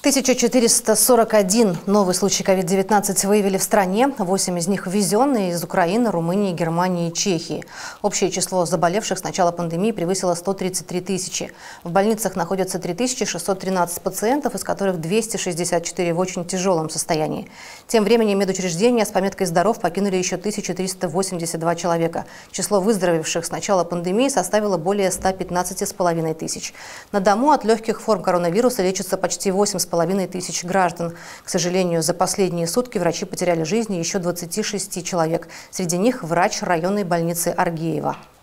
1441 новый случай COVID-19 выявили в стране. 8 из них ввезенные из Украины, Румынии, Германии и Чехии. Общее число заболевших с начала пандемии превысило 133 тысячи. В больницах находятся 3613 пациентов, из которых 264 в очень тяжелом состоянии. Тем временем медучреждения с пометкой «Здоров» покинули еще 1382 человека. Число выздоровевших с начала пандемии составило более 115,5 тысяч. На дому от легких форм коронавируса лечится почти 8,5 тысяч граждан. К сожалению, за последние сутки врачи потеряли жизни еще 26 человек. Среди них врач районной больницы Аргеева.